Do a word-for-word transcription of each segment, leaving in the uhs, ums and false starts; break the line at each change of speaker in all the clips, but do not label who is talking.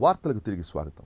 వార్తలకు తిరిగి స్వాగతం.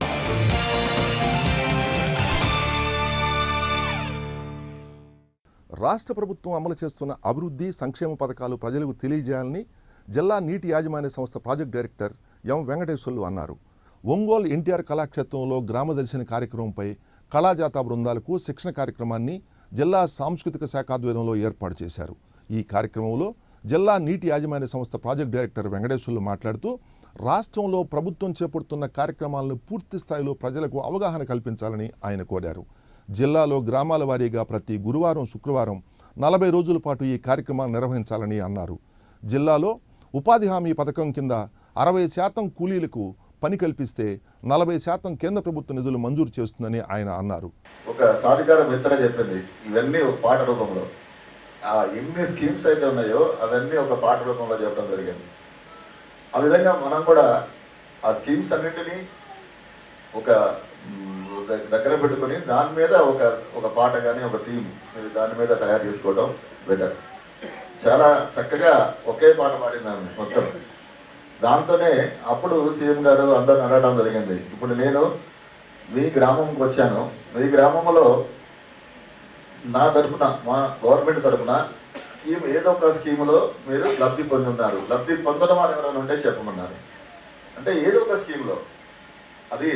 రాష్ట్ర ప్రభుత్వం అమలు చేస్తున్న అభివృద్ధి సంక్షేమ పథకాలు ప్రజలకు తెలియజేయాలని జిల్లా నీటి యాజమాన్య సంస్థ ప్రాజెక్ట్ డైరెక్టర్ ఎం వెంకటేశ్వర్లు అన్నారు. ఒంగోలు ఎన్టీఆర్ కళాక్షేత్రంలో గ్రామదర్శిని కార్యక్రమంపై కళాజాతా బృందాలకు శిక్షణ కార్యక్రమాన్ని జిల్లా సాంస్కృతిక శాఖ ఆధ్వర్యంలో ఏర్పాటు చేశారు. ఈ కార్యక్రమంలో జిల్లా నీటి యాజమాన్య సంస్థ ప్రాజెక్ట్ డైరెక్టర్ వెంకటేశ్వర్లు మాట్లాడుతూ రాష్ట్రంలో ప్రభుత్వం చేపడుతున్న కార్యక్రమాలను పూర్తి స్థాయిలో ప్రజలకు అవగాహన కల్పించాలని ఆయన కోరారు. జిల్లాలో గ్రామాల వారీగా ప్రతి గురువారం శుక్రవారం నలభై రోజుల పాటు ఈ కార్యక్రమాలు నిర్వహించాలని అన్నారు. జిల్లాలో ఉపాధి హామీ పథకం కింద అరవై శాతం కూలీలకు పని కల్పిస్తే నలభై శాతం కేంద్ర ప్రభుత్వ నిధులు మంజూరు చేస్తుందని ఆయన అన్నారు.
ఒక సాధికార మిత్ర చెప్పింది ఇవన్నీ ఒక పాట రూపంలో ఆ ఎన్ని స్కీమ్స్ అయితే ఉన్నాయో అవన్నీ ఒక పాట రూపంలో చెప్పడం జరిగింది. ఆ విధంగా మనం కూడా ఆ స్కీమ్స్ అన్నింటినీ ఒక దగ్గర పెట్టుకొని దాని మీద ఒక ఒక పాట కానీ ఒక థీమ్ దాని మీద తయారు చేసుకోవడం బెటర్. చాలా చక్కగా ఒకే పాట పాడిందాము మొత్తం. దాంతోనే అప్పుడు సీఎం గారు అందరిని అడగడం జరిగింది. ఇప్పుడు నేను మీ గ్రామంకి వచ్చాను, మీ గ్రామంలో నా తరఫున మా గవర్నమెంట్ తరఫున స్కీమ్ ఏదో ఒక స్కీములో మీరు లబ్ధి పొంది ఉన్నారు, లబ్ధి పొందడం అని ఎవరైనా ఉంటే చెప్పమన్నారు. అంటే ఏదో ఒక స్కీమ్లో అది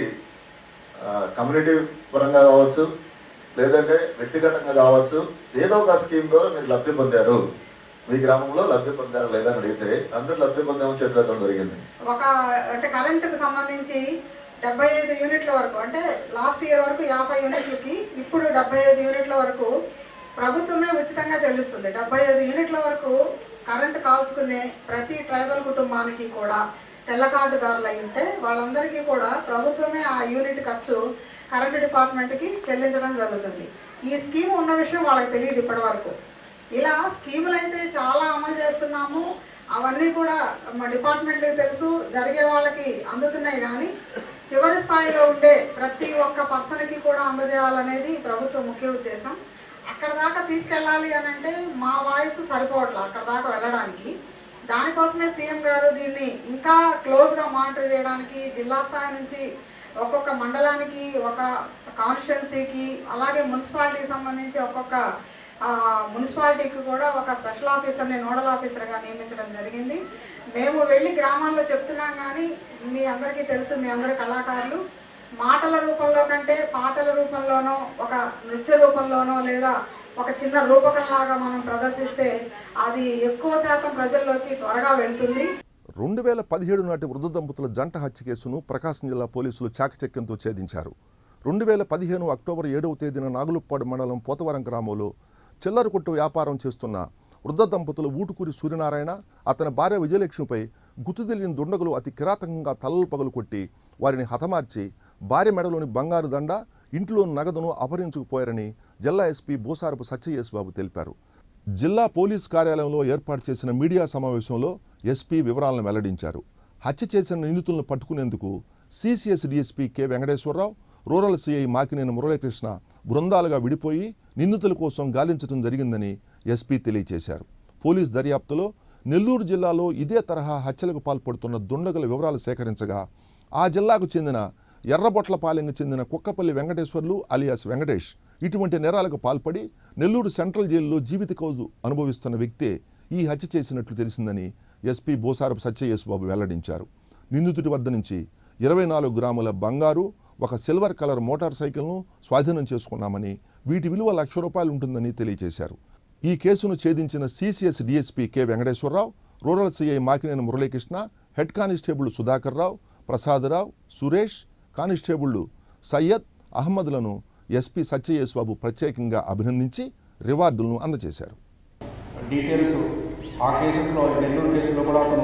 కమ్యూనిటీ పరంగా కావచ్చు లేదంటే వ్యక్తిగతంగా కావచ్చు, ఏదో ఒక స్కీమ్లో మీరు లబ్ధి పొందారు, మీ గ్రామంలో లబ్ధి పొందారు లేదని అడిగితే అందరూ లబ్ధి పొందామని చేతులతో జరిగింది.
ఒక అంటే కరెంటుకు సంబంధించి డెబ్బై ఐదు యూనిట్ల వరకు, అంటే లాస్ట్ ఇయర్ వరకు యాభై యూనిట్లకి ఇప్పుడు డెబ్బై ఐదు యూనిట్ల వరకు ప్రభుత్వమే ఉచితంగా చెల్లిస్తుంది. డెబ్బై ఐదు యూనిట్ల వరకు కరెంటు కాల్చుకునే ప్రతి ట్రైబల్ కుటుంబానికి కూడా తెల్ల కార్డుదారులు అయితే వాళ్ళందరికీ కూడా ప్రభుత్వమే ఆ యూనిట్ ఖర్చు కరెంటు డిపార్ట్మెంట్కి చెల్లించడం జరుగుతుంది. ఈ స్కీమ్ ఉన్న విషయం వాళ్ళకి తెలియదు ఇప్పటి వరకు. ఇలా స్కీములు అయితే చాలా అమలు చేస్తున్నాము, అవన్నీ కూడా మా డిపార్ట్మెంట్కి తెలుసు, జరిగే వాళ్ళకి అందుతున్నాయి. కానీ చివరి స్థాయిలో ఉండే ప్రతి ఒక్క పర్సన్కి కూడా అందజేయాలనేది ప్రభుత్వ ముఖ్య ఉద్దేశం. అక్కడ దాకా తీసుకెళ్ళాలి అని అంటే మా వాయిస్ సరిపోవట్లేదు అక్కడ దాకా వెళ్ళడానికి. దానికోసమే సీఎం గారు దీన్ని ఇంకా క్లోజ్గా మానిటర్ చేయడానికి జిల్లా స్థాయి నుంచి ఒక్కొక్క మండలానికి ఒక కాన్స్టిట్యున్సీకి అలాగే మున్సిపాలిటీకి సంబంధించి ఒక్కొక్క మున్సిపాలిటీకి కూడా ఒక స్పెషల్ ఆఫీసర్ని నోడల్ ఆఫీసర్గా నియమించడం జరిగింది. మేము వెళ్ళి గ్రామాల్లో చెప్తున్నాం, కానీ మీ అందరికీ తెలుసు, మీ అందరి కళాకారులు మాటల రూపంలో కంటే పాటల రూపంలోనో ఒక నృత్య రూపంలోనో లేదా ఒక చిన్న రూపకంలాగా మనం ప్రదర్శిస్తే అది ఎక్కువ శాతం ప్రజల్లోకి త్వరగా వెళ్తుంది.
రెండు వేల పదిహేడు నాటి వృద్ధ దంపతుల జంట హత్య కేసును ప్రకాశం జిల్లా పోలీసులు చాకచక్యంతో ఛేదించారు. రెండు వేల పదిహేను అక్టోబర్ ఏడవ తేదీన నాగులుప్పాడు మండలం పోతవరం గ్రామంలో చిల్లర కొట్టు వ్యాపారం చేస్తున్న వృద్ధ దంపతులు ఊటుకూరి సూర్యనారాయణ అతని భార్య విజయలక్ష్మిపై గుర్తు తెలియని దుండగులు అతి కిరాతకంగా తలలు పగలు కొట్టి వారిని హతమార్చి భార్య మెడలోని బంగారు దండ ఇంట్లోని నగదును అపహరించుకుపోయారని జిల్లా ఎస్పీ బోసారపు సత్యయేసుబాబు తెలిపారు. జిల్లా పోలీస్ కార్యాలయంలో ఏర్పాటు చేసిన మీడియా సమావేశంలో ఎస్పీ వివరాలను వెల్లడించారు. హత్య చేసిన నిందితులను పట్టుకునేందుకు CCS DSP K Venkateswararao, rural CI Makineni Muralikrishna బృందాలుగా విడిపోయి నిందితుల కోసం గాలించడం జరిగిందని ఎస్పీ తెలియజేశారు. పోలీస్ దర్యాప్తులో నెల్లూరు జిల్లాలో ఇదే తరహా హత్యలకు పాల్పడుతున్న దుండగుల వివరాలు సేకరించగా ఆ జిల్లాకు చెందిన ఎర్రబొట్లపాలెంకు చెందిన కుక్కపల్లి వెంకటేశ్వర్లు అలియాస్ వెంకటేష్ ఇటువంటి నేరాలకు పాల్పడి నెల్లూరు సెంట్రల్ జైలులో జీవిత ఖైదు అనుభవిస్తున్న వ్యక్తే ఈ హత్య చేసినట్లు తెలిసిందని ఎస్పీ బోసారపు సత్యయేసుబాబు వెల్లడించారు. నిందితుడి వద్ద నుంచి ఇరవై నాలుగు గ్రాముల బంగారు, ఒక సిల్వర్ కలర్ మోటార్ సైకిల్ను స్వాధీనం చేసుకున్నామని, వీటి విలువ లక్ష రూపాయలు ఉంటుందని తెలియజేశారు. ఈ కేసును ఛేదించిన CCS DSP K Venkateswararao, rural CI Makineni Muralikrishna, head constable Sudhakar Rao, Prasadarao, Suresh, కానిస్టేబుళ్లు సయ్యద్, అహ్మద్లను ఎస్పీ సత్యయేసుబాబు ప్రత్యేకంగా అభినందించి రివార్డులను అందజేశారు.
డీటెయిల్స్ ఆ కేసెస్లో నెల్లూరు కేసులో కూడా అతను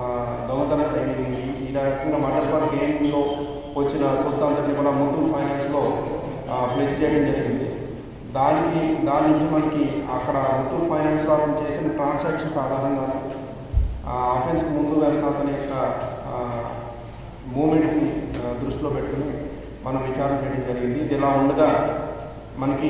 దొంగతనం ఈ రకంగా మర్డర్ ఫర్ గెయిన్లో వచ్చిన సొత్తందరినీ కూడా ముత్తూట్ ఫైనాన్స్లో ప్లెజ్ చేయడం జరిగింది. దానికి దాని నుంచి మనకి అక్కడ ముత్తూట్ ఫైనాన్స్లో అతను చేసిన ట్రాన్సాక్షన్స్ ఆధారంగా అఫెన్స్కి ముందు కనుక అతని యొక్క మూమెంట్ని దృష్టిలో పెట్టుకుని మనం విచారణ చేయడం జరిగింది. ఇది ఇలా ఉండగా మనకి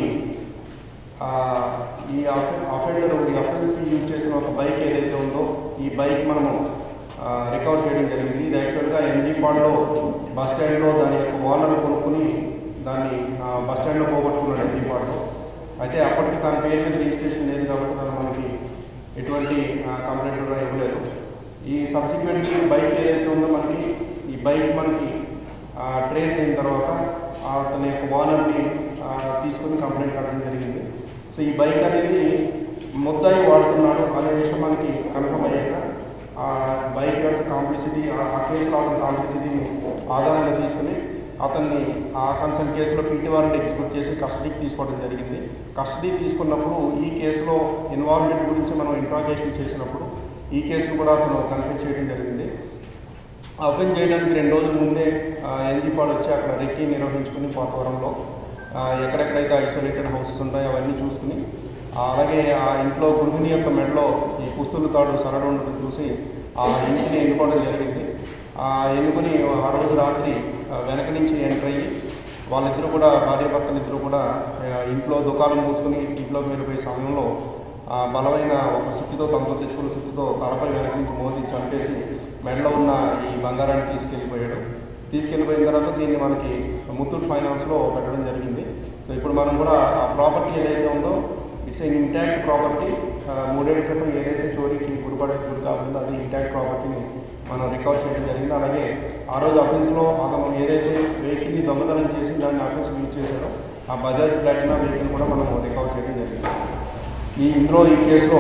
ఈ అఫెండర్ ఈ అఫెన్స్కి యూజ్ చేసిన ఒక బైక్ ఏదైతే ఉందో ఈ బైక్ మనము రికవర్ చేయడం జరిగింది. ఇది యాక్చువల్గా ఎన్జీ పాడ్లో బస్ స్టాండ్లో దాని యొక్క ఓనర్ కొనుక్కుని దాన్ని బస్ స్టాండ్లో పోగొట్టుకున్నాడు ఎన్జీ పాడ్లో. అయితే అప్పటికి తన పేరు మీద రిజిస్ట్రేషన్ లేదు కాబట్టి తను మనకి ఎటువంటి కంప్లైంట్ కూడా ఇవ్వలేదు. ఈ సబ్సిక్వెంట్ బైక్ ఏదైతే ఉందో మనకి ఈ బైక్ మనకి ట్రేస్ అయిన తర్వాత అతని యొక్క ఓనర్ని తీసుకుని కంప్లైంట్ కట్టడం జరిగింది. సో ఈ బైక్ అనేది ముద్దాయి వాడుతున్నాడు అనే విషయం మనకి కన్ఫర్మ్ అయ్యాక ఆ బైక్ యొక్క కాంప్లిసిటీ ఆ కేసులో అతని కాంప్లిసిటీని ఆధారంగా తీసుకుని అతన్ని ఆ కన్సర్న్ కేసులో పీటీ వారెంట్ ఎగ్జిక్యూట్ చేసి కస్టడీకి తీసుకోవడం జరిగింది. కస్టడీ తీసుకున్నప్పుడు ఈ కేసులో ఇన్వాల్వ్మెంట్ గురించి మనం ఇంట్రాగేషన్ చేసినప్పుడు ఈ కేసును కూడా అతను కన్ఫ్యూజ్ చేయడం జరిగింది. అఫెన్స్ చేయడానికి రెండు రోజుల ముందే ఎన్జీ పాడ్ వచ్చి అక్కడ రెక్కి నిర్వహించుకుని పోతవరంలో ఎక్కడెక్కడైతే ఐసోలేటెడ్ హౌసెస్ ఉంటాయో అవన్నీ చూసుకుని అలాగే ఆ ఇంట్లో గృహిణి యొక్క మెడలో ఈ పుస్తుల తాడు సరడు ఉండడం చూసి ఆ ఇంటిని ఎన్నుకోవడం జరిగింది. ఎన్నుకొని ఆ రోజు రాత్రి వెనక నుంచి ఎంటర్ అయ్యి వాళ్ళిద్దరూ కూడా భార్యాభర్తలు ఇద్దరు కూడా ఇంట్లో దుకాణం మూసుకుని ఇంట్లోకి వెళ్ళిపోయే సమయంలో బలమైన ఒక సుత్తితో తమతో తెచ్చుకున్న సుత్తితో తలపై వెనక నుంచి మోదీ చంపేసి మెడలో ఉన్న ఈ బంగారాన్ని తీసుకెళ్ళిపోయాడు. తీసుకెళ్ళిపోయిన తర్వాత దీన్ని మనకి ముత్తూట్ ఫైనాన్స్లో పెట్టడం జరిగింది. సో ఇప్పుడు మనం కూడా ఆ ప్రాపర్టీ ఏదైతే ఉందో ఇట్స్ ఎన్ ఇంటాక్ట్ ప్రాపర్టీ. మూడేళ్ల క్రితం ఏదైతే చోరీకి గురిపడే గురి కాకుండా అది ఇంటాక్ట్ ప్రాపర్టీని మనం రికవర్ చేయడం జరిగింది. అలాగే ఆ రోజు అఫెన్స్లో అతను ఏదైతే వెహికల్ని దొంగతనం చేసి దాన్ని అఫెన్స్ యూజ్ చేశాడో ఆ బజాజ్ ప్లాటినా వెహికల్ కూడా మనం రికవర్ చేయడం జరిగింది. ఈ ఇందులో ఈ కేసులో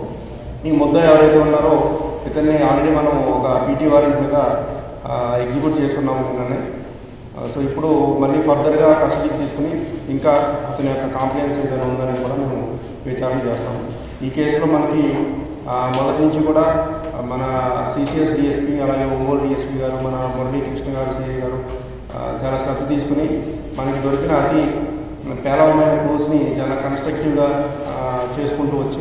ఈ ముద్ద ఎవరైతే ఉన్నారో ఇతన్ని ఆల్రెడీ మనం ఒక పీటీ వారెంట్ మీద ఎగ్జిక్యూట్ చేస్తున్నాము నిన్ననే. సో ఇప్పుడు మళ్ళీ ఫర్దర్గా కస్టడీకి తీసుకుని ఇంకా అతని యొక్క కాంప్లైన్స్ ఏదైనా ఉందని కూడా మేము విచారణ చేస్తాము. ఈ కేసులో మనకి మొదటి నుంచి కూడా మన సిసిఎస్ డిఎస్పీ అలాగే ఒంగోలు డిఎస్పీ గారు మన మురళీ కృష్ణ గారు సిఐ గారు చాలా శ్రద్ధ తీసుకుని మనకి దొరికిన అతి పేలవమైన క్లూస్ని చాలా కన్స్ట్రక్టివ్గా చేసుకుంటూ వచ్చి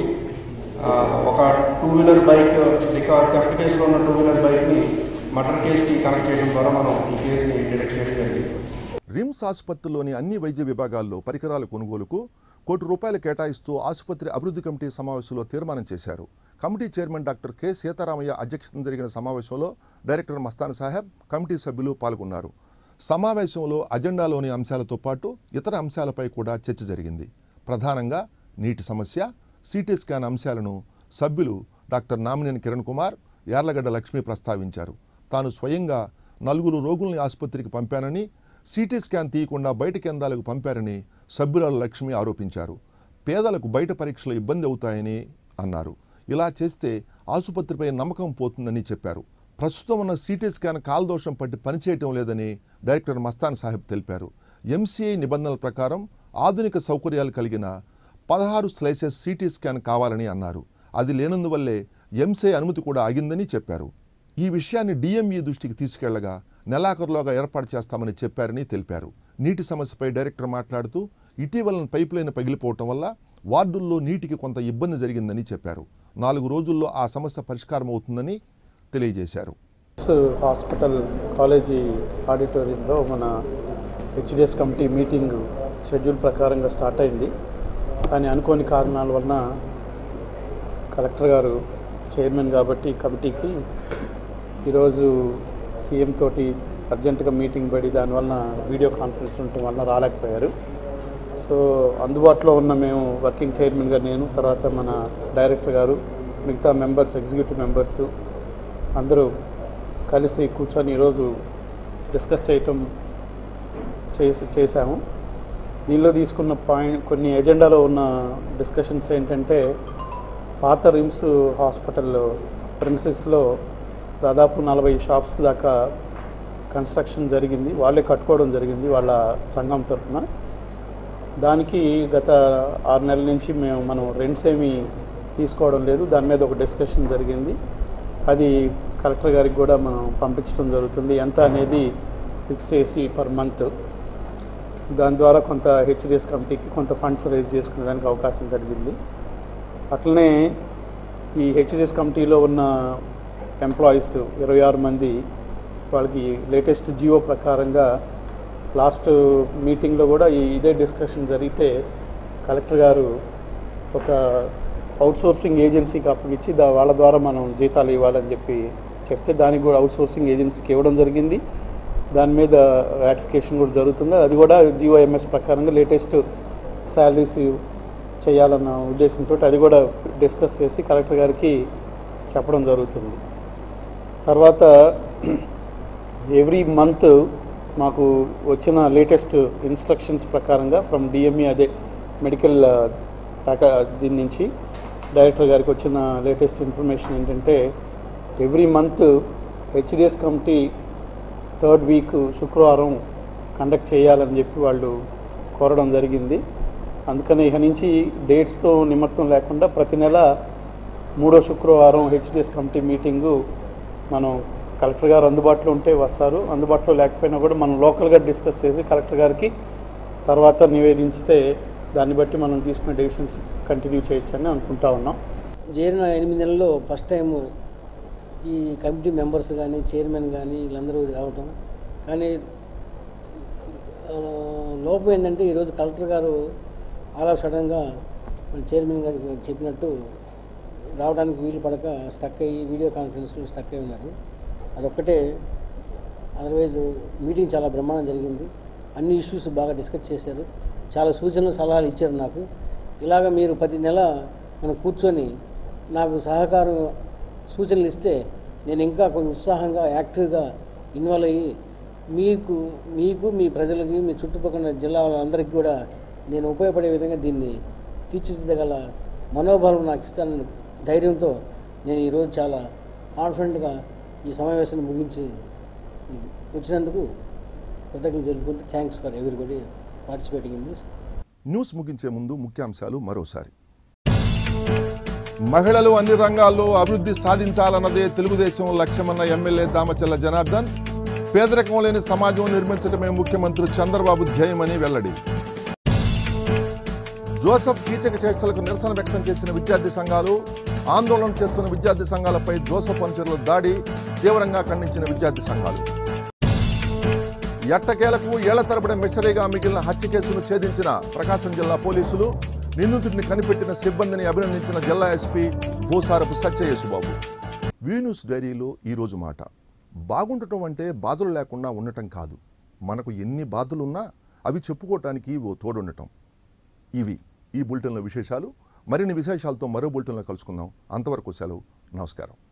ఒక two wheeler bike record theft కేసులో ఉన్న టూ వీలర్ బైక్ని మర్డర్ కేసుకి కనెక్ట్ చేయడం ద్వారా మనం ఈ కేసుని డిటెక్ట్ చేయడం జరిగింది.
రిమ్స్ ఆసుపత్రిలోని అన్ని వైద్య విభాగాల్లో పరికరాల కొనుగోలుకు కోటి రూపాయలు కేటాయిస్తూ ఆసుపత్రి అభివృద్ధి కమిటీ సమావేశంలో తీర్మానం చేశారు. Committee chairman doctor K Sitaramayya అధ్యక్షతన జరిగిన సమావేశంలో డైరెక్టర్ మస్తాన్ సాహెబ్, కమిటీ సభ్యులు పాల్గొన్నారు. సమావేశంలో అజెండాలోని అంశాలతో పాటు ఇతర అంశాలపై కూడా చర్చ జరిగింది. ప్రధానంగా నీటి సమస్య, సిటీ స్కాన్ అంశాలను సభ్యులు డాక్టర్ నామినేని కిరణ్ కుమార్, యార్లగడ్డ లక్ష్మి ప్రస్తావించారు. తాను స్వయంగా నలుగురు రోగుల్ని ఆసుపత్రికి పంపానని, సిటీ స్కాన్ తీయకుండా బయట కేంద్రాలకు పంపారని సభ్యురాలు లక్ష్మి ఆరోపించారు. పేదలకు బయట పరీక్షలు ఇబ్బంది అవుతాయని అన్నారు. ఇలా చేస్తే ఆసుపత్రిపై నమ్మకం పోతుందని చెప్పారు. ప్రస్తుతం ఉన్న సిటీ స్కాన్ కాలదోషం పట్టి పనిచేయటం లేదని డైరెక్టర్ మస్తాన్ సాహెబ్ తెలిపారు. ఎంసీఐ నిబంధనల ప్రకారం ఆధునిక సౌకర్యాలు కలిగిన పదహారు స్లైసెస్ సిటీ స్కాన్ కావాలని అన్నారు. అది లేనందువల్లే ఎంసీఐ అనుమతి కూడా ఆగిందని చెప్పారు. ఈ విషయాన్ని డిఎంఈ దృష్టికి తీసుకెళ్లగా నెలాఖరులోగా ఏర్పాటు చేస్తామని చెప్పారని తెలిపారు. నీటి సమస్యపై డైరెక్టర్ మాట్లాడుతూ ఇటీవల పైప్ లైన్ పగిలిపోవటం వల్ల వార్డుల్లో నీటికి కొంత ఇబ్బంది జరిగిందని చెప్పారు. నాలుగు రోజుల్లో ఆ సమస్య పరిష్కారం అవుతుందని తెలియజేశారు.
హాస్పిటల్ కాలేజీ ఆడిటోరియంలో మన హెచ్డిఎస్ కమిటీ మీటింగ్ షెడ్యూల్ ప్రకారంగా స్టార్ట్ అయింది. కానీ అనుకోని కారణాల వలన కలెక్టర్ గారు చైర్మన్ కాబట్టి కమిటీకి ఈరోజు సీఎం తోటి అర్జెంటుగా మీటింగ్ పడి దానివల్ల వీడియో కాన్ఫరెన్స్ ఉండటం వలన రాలేకపోయారు. సో అందుబాటులో ఉన్న మేము వర్కింగ్ చైర్మన్గా నేను, తర్వాత మన డైరెక్టర్ గారు, మిగతా మెంబర్స్, ఎగ్జిక్యూటివ్ మెంబర్సు అందరూ కలిసి కూర్చొని ఈరోజు డిస్కస్ చేయటం చేసి చేశాము. దీనిలో తీసుకున్న పాయింట్ కొన్ని ఎజెండాలో ఉన్న డిస్కషన్స్ ఏంటంటే, పాత రిమ్స్ హాస్పిటల్ ప్రిన్సెస్లో దాదాపు నలభై షాప్స్ దాకా కన్స్ట్రక్షన్ జరిగింది, వాళ్ళే కట్టుకోవడం జరిగింది వాళ్ళ సంఘం తరఫున. దానికి గత ఆరు నెలల నుంచి మేము మనం రెంట్స్ ఏమీ తీసుకోవడం లేదు. దాని మీద ఒక డిస్కషన్ జరిగింది. అది కలెక్టర్ గారికి కూడా మనం పంపించడం జరుగుతుంది. ఎంత అనేది ఫిక్స్ చేసి పర్ మంత్ దాని ద్వారా కొంత హెచ్డిఎస్ కమిటీకి కొంత ఫండ్స్ రేజ్ చేసుకునేదానికి అవకాశం కలిగింది. అట్లనే ఈ హెచ్డిఎస్ కమిటీలో ఉన్న ఎంప్లాయీస్ ఇరవై ఆరు మంది వాళ్ళకి లేటెస్ట్ జియో ప్రకారంగా లాస్ట్ మీటింగ్లో కూడా ఈ ఇదే డిస్కషన్ జరిగితే కలెక్టర్ గారు ఒక అవుట్సోర్సింగ్ ఏజెన్సీకి అప్పగించి దా వాళ్ళ ద్వారా మనం జీతాలు ఇవ్వాలని చెప్పి చెప్తే దానికి కూడా అవుట్ సోర్సింగ్ ఏజెన్సీకి ఇవ్వడం జరిగింది. దాని మీద రాటిఫికేషన్ కూడా జరుగుతుంది. అది కూడా జిఓఎంఎస్ ప్రకారంగా లేటెస్ట్ శాలరీస్ చేయాలన్న ఉద్దేశంతో అది కూడా డిస్కస్ చేసి కలెక్టర్ గారికి చెప్పడం జరుగుతుంది. తర్వాత ఎవ్రీ మంత్ మాకు వచ్చిన లేటెస్ట్ ఇన్స్ట్రక్షన్స్ ప్రకారంగా ఫ్రమ్ డిఎంఈ అదే మెడికల్ ప్యాకా దీని నుంచి డైరెక్టర్ గారికి వచ్చిన లేటెస్ట్ ఇన్ఫర్మేషన్ ఏంటంటే every month HDS committee third week శుక్రవారం కండక్ట్ చేయాలని చెప్పి వాళ్ళు కోరడం జరిగింది. అందుకని ఇక నుంచి డేట్స్తో నిమిత్తం లేకుండా ప్రతి నెల మూడో శుక్రవారం హెచ్డిఎస్ కమిటీ మీటింగు మనం కలెక్టర్ గారు అందుబాటులో ఉంటే వస్తారు, అందుబాటులో లేకపోయినా కూడా మనం లోకల్గా డిస్కస్ చేసి కలెక్టర్ గారికి తర్వాత నివేదించితే దాన్ని బట్టి మనం తీసుకున్న డెసిషన్స్ కంటిన్యూ చేయొచ్చని అనుకుంటా ఉన్నాం.
చేరిన ఎనిమిది నెలల్లో ఫస్ట్ టైం ఈ కమిటీ మెంబర్స్ కానీ చైర్మన్ కానీ వీళ్ళందరూ రావటం. కానీ లోపం ఏంటంటే ఈరోజు కలెక్టర్ గారు ఆల్ ఆఫ్ సడన్గా మన చైర్మన్ గారికి చెప్పినట్టు రావడానికి వీలు పడక స్టక్ అయ్యి వీడియో కాన్ఫరెన్స్లో స్టక్ అయి ఉన్నారు. అదొక్కటే. అదర్వైజ్ మీటింగ్ చాలా బ్రహ్మాండం జరిగింది. అన్ని ఇష్యూస్ బాగా డిస్కస్ చేశారు. చాలా సూచనలు సలహాలు ఇచ్చారు నాకు. ఇలాగ మీరు ప్రతి నెల మనం కూర్చొని నాకు సహకారం సూచనలు ఇస్తే నేను ఇంకా కొంచెం ఉత్సాహంగా యాక్టివ్గా ఇన్వాల్వ్ అయ్యి మీకు మీకు మీ ప్రజలకి మీ చుట్టుపక్కల జిల్లా వాళ్ళందరికీ కూడా నేను ఉపయోగపడే విధంగా దీన్ని తీర్చిదిద్దగల మనోబలం నాకు ఇస్తానని ధైర్యంతో నేను ఈరోజు చాలా కాన్ఫిడెంట్గా ఈ సమావేశాన్ని ముగించి వచ్చినందుకు కృతజ్ఞతలు తెలుపుకుంటూ thanks for everybody participating in this.
News ముగించే ముందు ముఖ్యాంశాలు మరోసారి. మహిళలు అన్ని రంగాల్లో అభివృద్ధి సాధించాలన్నదే తెలుగుదేశం లక్ష్యమన్న ఎమ్మెల్యే దామచల్ల జనార్దన్. పేదరికం లేని సమాజం నిర్మించడమే ముఖ్యమంత్రి చంద్రబాబు ధ్యేయమని వెల్లడి. జోసెఫ్ కీచక చేష్టలకు నిరసన వ్యక్తం చేసిన విద్యార్థి సంఘాలు, ఆందోళన చేస్తున్న విద్యార్థి సంఘాలపై జోసెఫ్ అనుచరుల దాడి తీవ్రంగా ఖండించిన విద్యార్థి సంఘాలు. ఎట్టకేలకు ఏళ్ల తరబడి మిస్టరీగా మిగిలిన హత్య కేసును ఛేదించిన ప్రకాశం జిల్లా పోలీసులు, నిందితుడిని కనిపెట్టిన సిబ్బందిని అభినందించిన జిల్లా SP Bhusarapu Satyayesubabu. V news డైరీలో ఈరోజు మాట. బాగుండటం అంటే బాధలు లేకుండా ఉండటం కాదు, మనకు ఎన్ని బాధలున్నా అవి చెప్పుకోవటానికి ఓ తోడుండటం. ఇవి ఈ బులెటిన్ల విశేషాలు. మరిన్ని విశేషాలతో మరో బులెటిన్లో కలుసుకుందాం. అంతవరకు సెలవు. నమస్కారం.